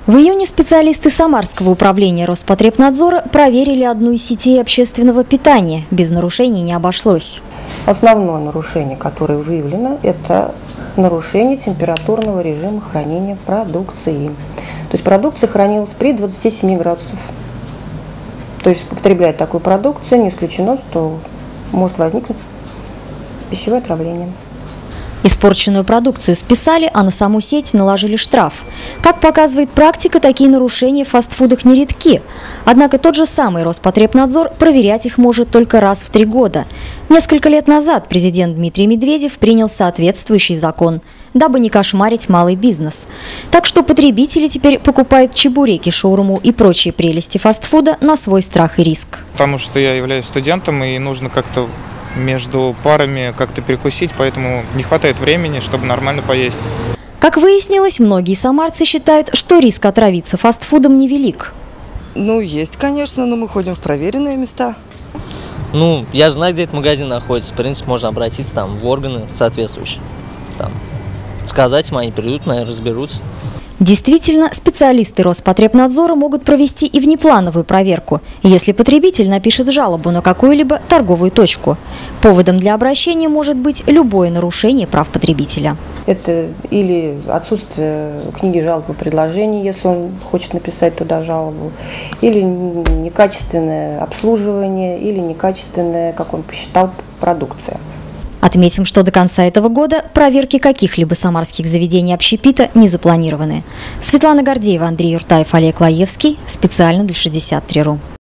В июне специалисты Самарского управления Роспотребнадзора проверили одну из сетей общественного питания. Без нарушений не обошлось. Основное нарушение, которое выявлено, это нарушение температурного режима хранения продукции. То есть продукция хранилась при 27 градусов. То есть употреблять такую продукцию не исключено, что может возникнуть пищевое отравление. Испорченную продукцию списали, а на саму сеть наложили штраф. Как показывает практика, такие нарушения в фастфудах нередки. Однако тот же самый Роспотребнадзор проверять их может только раз в 3 года. Несколько лет назад президент Дмитрий Медведев принял соответствующий закон, дабы не кошмарить малый бизнес. Так что потребители теперь покупают чебуреки, шаурму и прочие прелести фастфуда на свой страх и риск. Потому что я являюсь студентом и нужно как-то между парами как-то перекусить, поэтому не хватает времени, чтобы нормально поесть. Как выяснилось, многие самарцы считают, что риск отравиться фастфудом невелик. Есть, конечно, но мы ходим в проверенные места. Я знаю, где этот магазин находится. В принципе, можно обратиться там в органы соответствующие. Сказать, они придут, наверное, разберутся. Действительно, специалисты Роспотребнадзора могут провести и внеплановую проверку, если потребитель напишет жалобу на какую-либо торговую точку. Поводом для обращения может быть любое нарушение прав потребителя. Это или отсутствие книги жалоб и предложений, если он хочет написать туда жалобу, или некачественное обслуживание, или некачественная, как он посчитал, продукция. Отметим, что до конца этого года проверки каких-либо самарских заведений общепита не запланированы. Светлана Гордеева, Андрей Юртаев, Олег Лаевский. Специально для 63.ru.